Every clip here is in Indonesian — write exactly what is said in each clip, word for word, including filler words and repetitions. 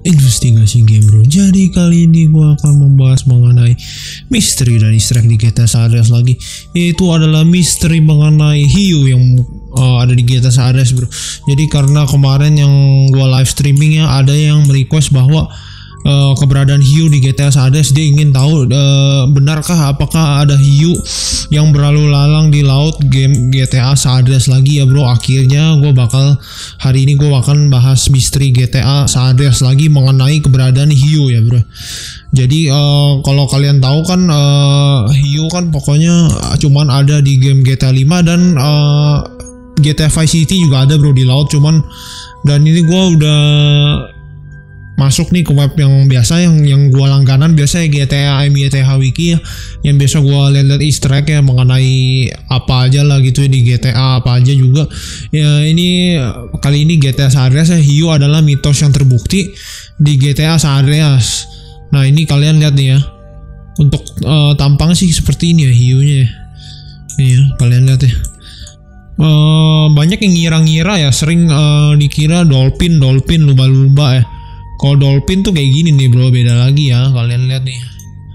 investigasi game bro. Jadi kali ini gue akan membahas mengenai misteri dan easter egg di G T A San Andreas lagi. Yaitu adalah misteri mengenai hiu yang uh, ada di G T A San Andreas bro. Jadi karena kemarin yang gue live streamingnya ada yang merequest bahwa Uh, keberadaan hiu di G T A San Andreas, dia ingin tahu uh, benarkah apakah ada hiu yang berlalu lalang di laut game G T A San Andreas lagi ya bro. Akhirnya gue bakal hari ini gue akan bahas misteri G T A San Andreas lagi mengenai keberadaan hiu ya bro. Jadi uh, kalau kalian tahu kan uh, hiu kan pokoknya cuman ada di game G T A lima dan uh, G T A Vice City juga ada bro di laut cuman. Dan ini gue udah masuk nih ke web yang biasa yang yang gua langganan biasa ya, G T A M G T H Wiki ya, yang biasa gua lihat-lihat easter egg ya mengenai apa aja lah gitu ya di G T A, apa aja juga ya. Ini kali ini G T A San Andreas ya, hiu adalah mitos yang terbukti di G T A San Andreas. Nah ini kalian lihat nih ya, untuk uh, tampang sih seperti ini ya hiunya ya. Iya kalian lihat ya. Uh, banyak yang ngira-ngira ya, sering uh, dikira dolphin dolphin lumba-lumba ya. Kalau dolphin tuh kayak gini nih bro, beda lagi ya, kalian lihat nih.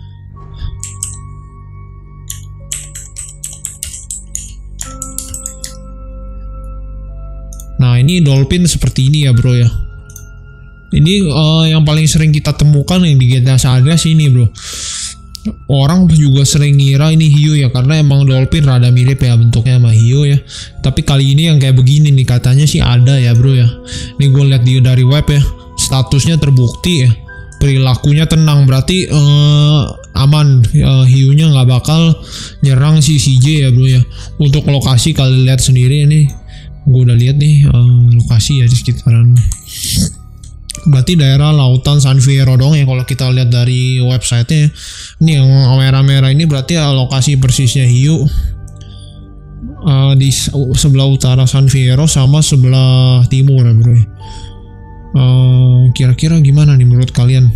Nah ini dolphin seperti ini ya bro ya. Ini uh, yang paling sering kita temukan yang di G T A San Andreas ini bro. Orang juga sering ngira ini hiu ya, karena emang dolphin rada mirip ya bentuknya sama hiu ya. Tapi kali ini yang kayak begini nih katanya sih ada ya bro ya. Ini gue lihat di dari web ya, statusnya terbukti ya, perilakunya tenang, berarti uh, aman, uh, hiunya nggak bakal nyerang si C J ya bro ya. Untuk lokasi kalian lihat sendiri ini, gue udah lihat nih uh, lokasi ya di sekitaran. Berarti daerah lautan San Fierro dong ya kalau kita lihat dari websitenya. Ini yang merah-merah ini berarti ya lokasi persisnya hiu uh, di sebelah utara San Fierro sama sebelah timur ya bro ya. Uh, kira-kira gimana nih menurut kalian?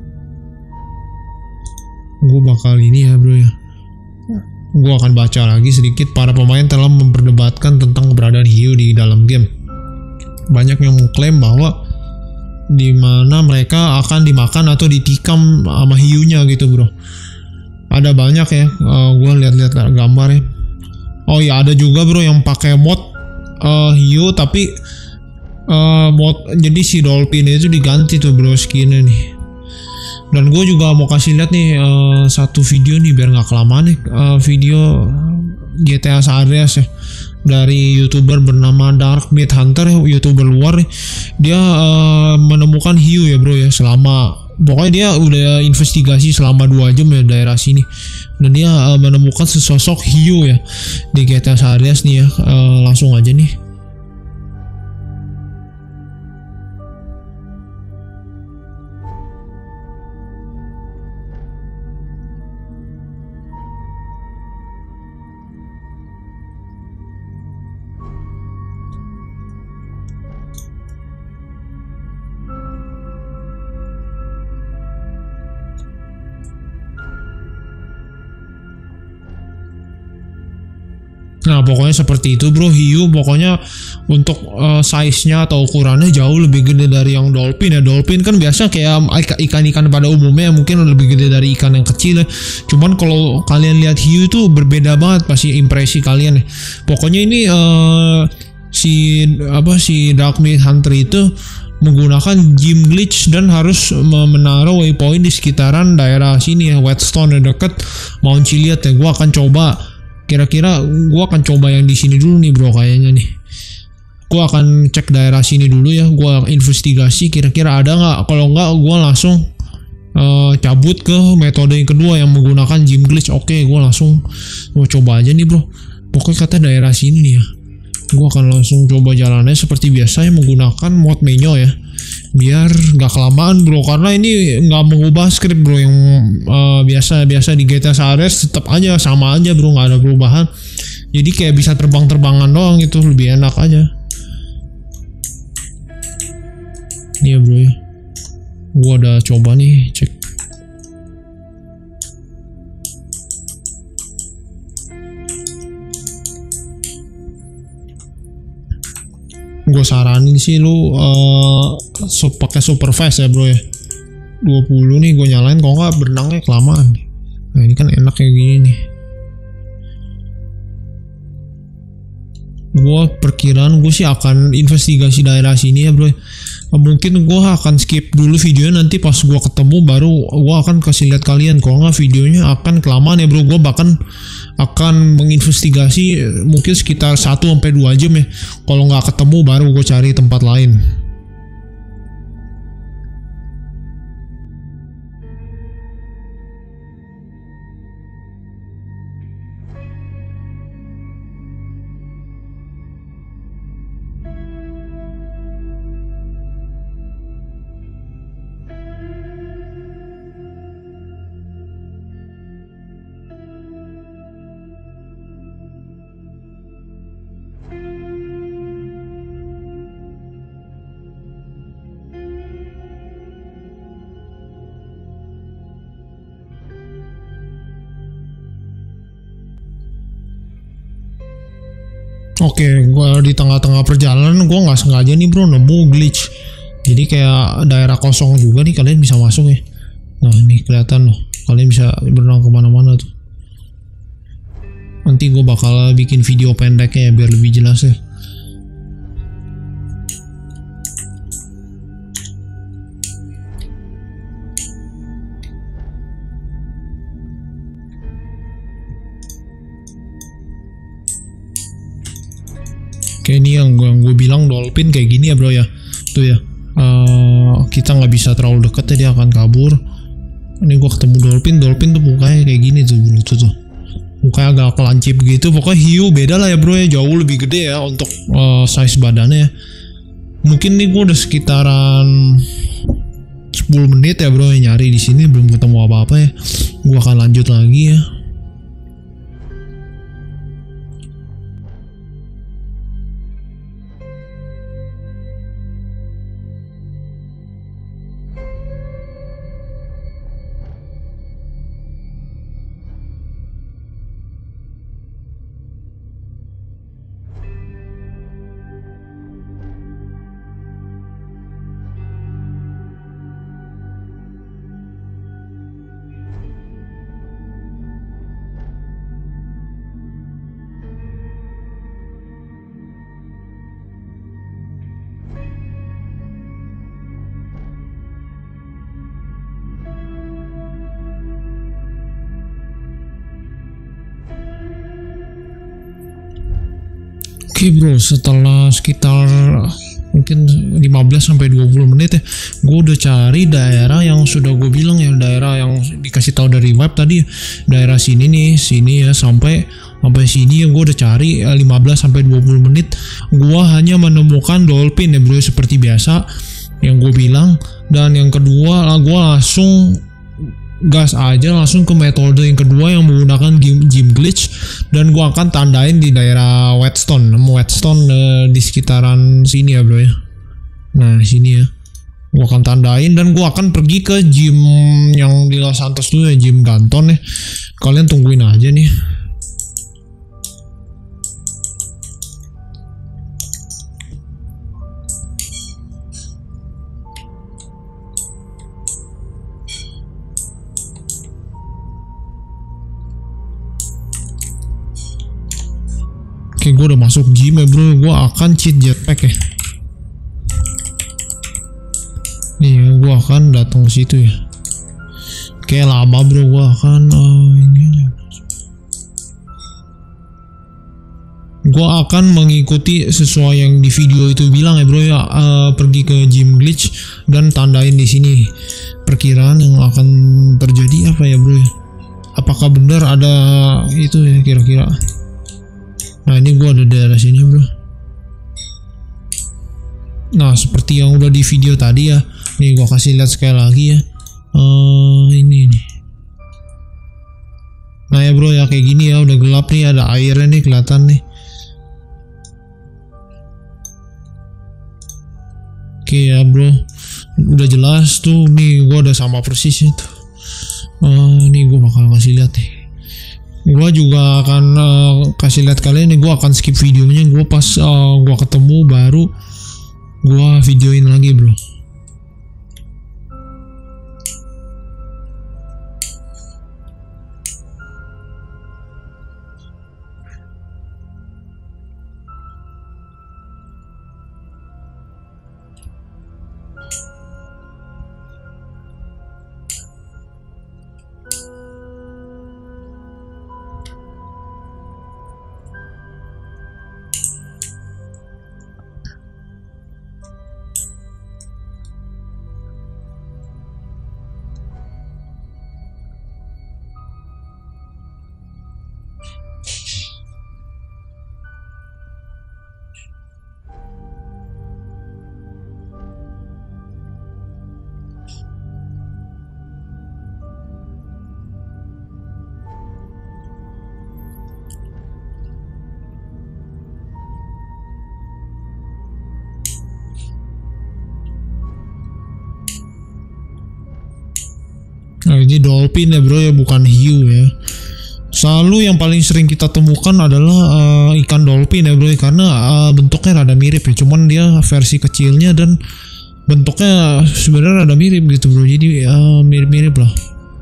Gue bakal ini ya bro ya, gue akan baca lagi sedikit. Para pemain telah memperdebatkan tentang keberadaan hiu di dalam game. Banyak yang mengklaim bahwa dimana mereka akan dimakan atau ditikam sama hiunya gitu bro. Ada banyak ya, uh, gue lihat-lihat gambar ya. Oh ya ada juga bro yang pakai mod uh, hiu tapi Uh, mod, jadi si dolphin itu diganti tuh bro skinnya nih. Dan gue juga mau kasih lihat nih uh, satu video nih biar nggak kelamaan nih, uh, video G T A San Andreas ya dari youtuber bernama Dark Meat Hunter ya, youtuber luar nih. Dia uh, menemukan hiu ya bro ya, selama pokoknya dia udah investigasi selama dua jam ya daerah sini, dan dia uh, menemukan sesosok hiu ya di G T A San Andreas nih ya. Uh, langsung aja nih. Nah pokoknya seperti itu bro, hiu pokoknya untuk uh, size-nya atau ukurannya jauh lebih gede dari yang dolphin ya. Dolphin kan biasa kayak ikan-ikan pada umumnya, mungkin lebih gede dari ikan yang kecil ya. Cuman kalau kalian lihat hiu itu berbeda banget pasti impresi kalian ya. Pokoknya ini uh, si apa si Dark Meat Hunter itu menggunakan gym glitch dan harus menaruh waypoint di sekitaran daerah sini ya, Whetstone ya, deket Mount Chiliad ya. Gua akan coba, kira-kira gue akan coba yang di sini dulu nih bro kayaknya nih. Gue akan cek daerah sini dulu ya, gue investigasi kira-kira ada nggak. Kalau nggak gue langsung uh, cabut ke metode yang kedua yang menggunakan gym glitch. Oke gue langsung mau coba aja nih bro. Pokoknya kata daerah sini nih ya, gue akan langsung coba jalannya seperti biasa ya menggunakan mod menu ya, biar nggak kelamaan bro, karena ini nggak mengubah script bro yang biasa-biasa uh, di G T A San Andreas, tetap aja sama aja bro, nggak ada perubahan. Jadi kayak bisa terbang-terbangan doang gitu, lebih enak aja. Nih ya bro ya, gua udah coba nih cek. gue gue saranin sih lu uh, so, pakai super fast ya bro ya. dua puluh nih gue nyalain, kalau nggak berenangnya kelamaan. Nah ini kan enak kayak gini nih. Gue perkiraan gue sih akan investigasi daerah sini ya bro. Mungkin gue akan skip dulu videonya, nanti pas gue ketemu baru gue akan kasih lihat kalian. Kalau nggak videonya akan kelamaan ya bro. Gue bahkan akan menginvestigasi mungkin sekitar satu sampai dua jam ya. Kalau nggak ketemu baru gue cari tempat lain. Oke, gue di tengah-tengah perjalanan gue nggak sengaja nih bro nemu glitch. Jadi kayak daerah kosong juga nih, kalian bisa masuk ya. Nah ini kelihatan loh, kalian bisa berenang kemana-mana tuh. Nanti gue bakal bikin video pendeknya ya biar lebih jelas ya. Kayak ini yang gue, gue bilang dolphin kayak gini ya bro ya. Tuh ya, uh, kita nggak bisa terlalu deket ya, dia akan kabur. Ini gue ketemu dolphin, dolphin tuh mukanya kayak gini tuh bro, tuh tuh. Mukanya agak kelancip gitu. Pokoknya hiu beda lah ya bro ya, jauh lebih gede ya untuk uh, size badannya ya. Mungkin nih gue udah sekitaran sepuluh menit ya bro ya nyari di sini, belum ketemu apa-apa ya. Gue akan lanjut lagi ya. Oke bro, setelah sekitar mungkin lima belas sampai dua puluh menit ya, gue udah cari daerah yang sudah gue bilang ya, daerah yang dikasih tahu dari web tadi, daerah sini nih, sini ya, sampai sampai sini ya gue udah cari lima belas sampai dua puluh menit. Gue hanya menemukan dolphin ya bro, seperti biasa yang gue bilang. Dan yang kedua lah, gue langsung gas aja langsung ke metode yang kedua yang menggunakan gym glitch, dan gua akan tandain di daerah Whetstone, Whetstone uh, di sekitaran sini ya bro ya. Nah sini ya, gua akan tandain dan gua akan pergi ke gym yang di Los Santos dulu ya, gym Ganton ya. Kalian tungguin aja nih. Oke, gue udah masuk gym ya bro, gue akan cheat jetpack ya. Nih, gue akan datang ke situ ya. Kayak lama bro, gue akan uh, ini. Gue akan mengikuti sesuai yang di video itu bilang ya bro ya, uh, pergi ke gym glitch dan tandain di sini perkiraan yang akan terjadi apa ya bro ya. Apakah benar ada itu ya kira-kira. Nah ini gue ada daerah sini bro. Nah seperti yang udah di video tadi ya, nih gue kasih lihat sekali lagi ya. Uh, ini nih. Nah ya bro ya, kayak gini ya, udah gelap nih, ada airnya nih kelihatan nih. Oke ya bro, udah jelas tuh, nih gue udah sama persisnya tuh. Uh, nih gue bakal kasih lihat nih. Gue juga akan uh, kasih lihat kalian nih, gue akan skip videonya, gue pas uh, gue ketemu baru gua videoin lagi bro. Nah, ini dolphin ya bro ya, bukan hiu ya. Selalu yang paling sering kita temukan adalah uh, ikan dolphin ya bro ya, karena uh, bentuknya rada mirip ya, cuman dia versi kecilnya dan bentuknya sebenarnya rada mirip gitu bro, jadi uh, mirip-mirip lah.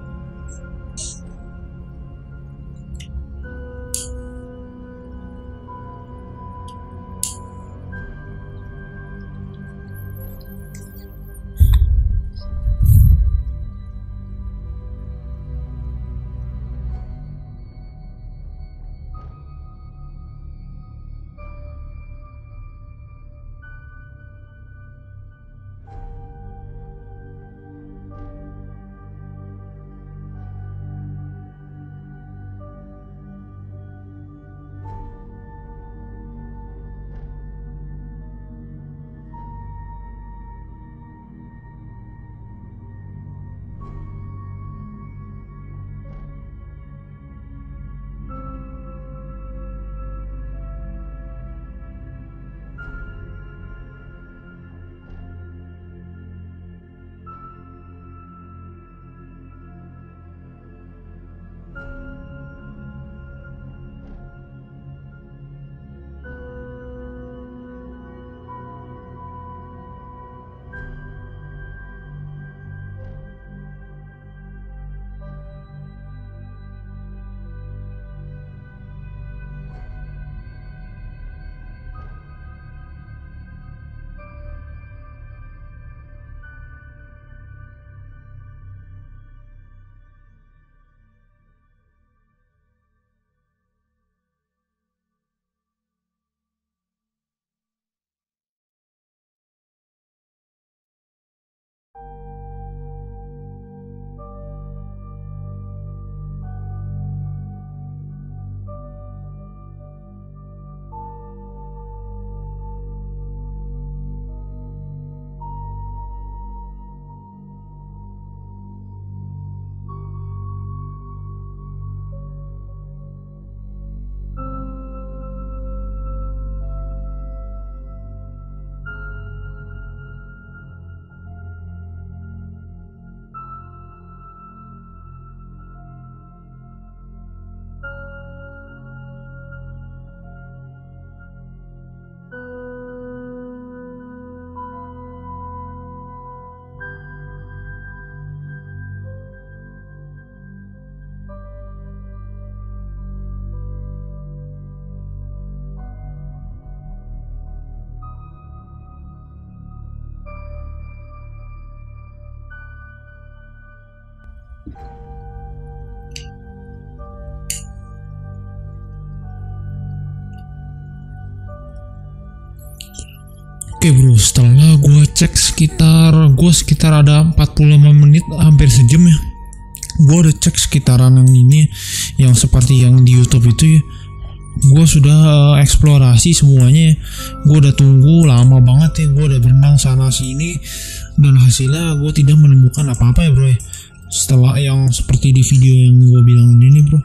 Oke bro, setelah gue cek sekitar gue sekitar ada empat puluh lima menit, hampir sejam ya. Gue udah cek sekitaran yang ini, yang seperti yang di YouTube itu ya. Gue sudah uh, eksplorasi semuanya ya. Gue udah tunggu lama banget ya, gue udah berenang sana sini, dan hasilnya gue tidak menemukan apa-apa ya bro ya. Setelah yang seperti di video yang gue bilang ini bro,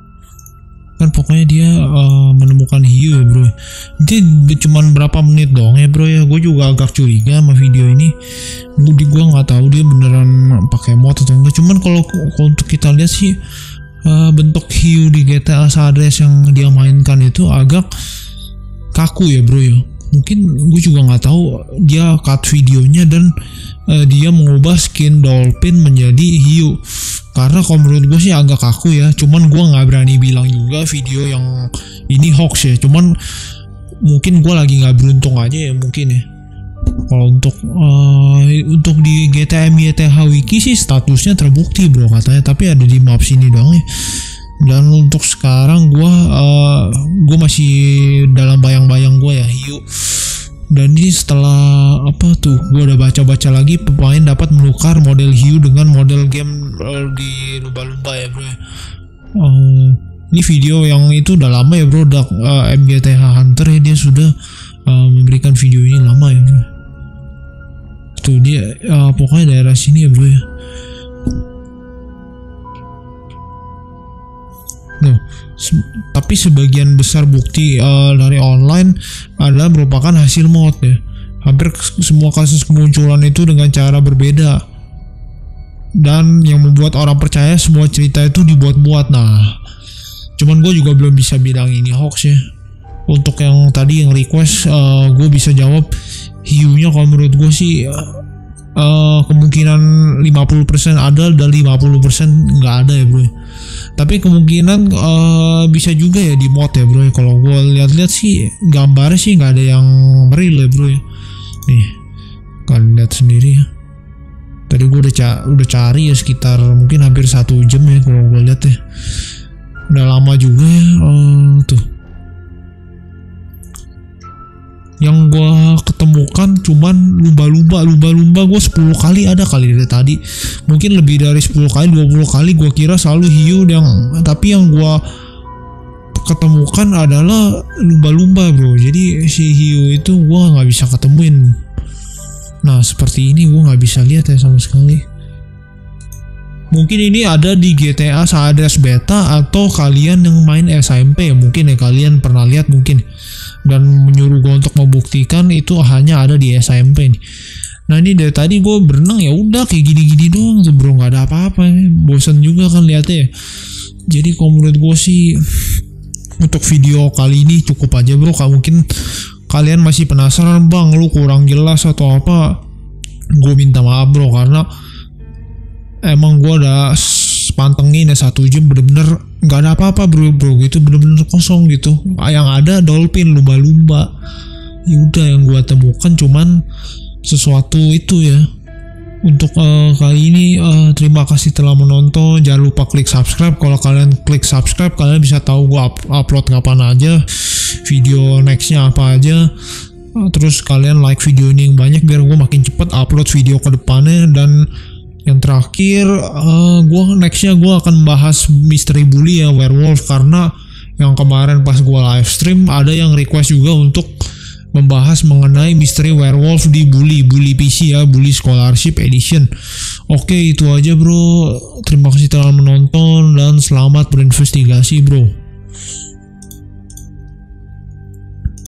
kan pokoknya dia uh, menemukan hiu ya bro. Dia cuman berapa menit doang ya bro ya. Gue juga agak curiga sama video ini. Gue gue nggak tahu dia beneran pakai mod atau enggak. Cuman kalau untuk kita lihat sih uh, bentuk hiu di G T A San Andreas yang dia mainkan itu agak kaku ya bro ya. mungkin gue juga nggak tahu dia cut videonya dan uh, dia mengubah skin Dolphin menjadi hiu. Karena kalau menurut gue sih agak kaku ya, cuman gue nggak berani bilang juga video yang ini hoax ya, cuman mungkin gue lagi nggak beruntung aja ya mungkin ya. Kalau untuk uh, untuk di G T A M Y T H Wiki sih statusnya terbukti bro katanya, tapi ada di map sini doang ya. Dan untuk sekarang gue uh, gue masih dalam bayang-bayang gue ya hiu. Dan ini setelah apa tuh, gue udah baca-baca lagi pemain dapat menukar model hiu dengan model game uh, di lumba-lumba ya bro. Uh, ini video yang itu udah lama ya bro, udah uh, M G T H Hunter ya, dia sudah uh, memberikan video ini lama ya bro. Tuh dia uh, pokoknya daerah sini ya bro ya. Nah, se- tapi sebagian besar bukti uh, dari online adalah merupakan hasil mod ya. Hampir semua kasus kemunculan itu dengan cara berbeda. Dan yang membuat orang percaya semua cerita itu dibuat-buat. Nah, cuman gue juga belum bisa bilang ini hoax ya. Untuk yang tadi yang request, uh, gue bisa jawab hiunya kalau menurut gue sih uh, kemungkinan lima puluh persen ada dan lima puluh persen nggak ada ya bro. Tapi kemungkinan uh, bisa juga ya di mod ya bro. Kalau gue lihat-lihat sih gambarnya sih nggak ada yang real ya bro. Nih kalian lihat sendiri ya. Tadi gue udah, ca- udah cari ya sekitar mungkin hampir satu jam ya kalau gue lihat ya. Udah lama juga ya. Uh, tuh. Yang gue ketemukan cuman lumba-lumba lumba-lumba gue sepuluh kali ada kali dari tadi, mungkin lebih dari sepuluh kali dua puluh kali gue kira selalu hiu, yang tapi yang gue ketemukan adalah lumba-lumba bro. Jadi si hiu itu gue nggak bisa ketemuin. Nah seperti ini gue nggak bisa lihat ya sama sekali. Mungkin ini ada di G T A San Andreas Beta, atau kalian yang main S M P ya mungkin ya kalian pernah lihat mungkin dan menyuruh gue untuk membuktikan itu hanya ada di S M P nih. Nah ini dari tadi gue berenang ya udah kayak gini-gini doang bro, nggak ada apa-apa ya. Bosan juga kan lihatnya ya. Jadi kalau menurut gue sih untuk video kali ini cukup aja bro. Kalau mungkin kalian masih penasaran bang lu kurang jelas atau apa, gue minta maaf bro, karena emang gue udah pantengin ya satu jam bener-bener nggak ada apa-apa bro bro gitu, bener-bener kosong gitu. Yang ada dolphin, lumba-lumba. Yaudah yang gue temukan cuman sesuatu itu ya. Untuk uh, kali ini uh, terima kasih telah menonton. Jangan lupa klik subscribe. Kalau kalian klik subscribe kalian bisa tahu gue up- upload kapan aja, video nextnya apa aja. Uh, terus kalian like video ini yang banyak biar gue makin cepet upload video ke depannya. Dan yang terakhir, uh, gue nextnya gue akan bahas misteri bully ya, werewolf, karena yang kemarin pas gue live stream ada yang request juga untuk membahas mengenai misteri werewolf di bully bully P C ya, bully scholarship edition. Oke itu aja bro, terima kasih telah menonton dan selamat berinvestigasi bro.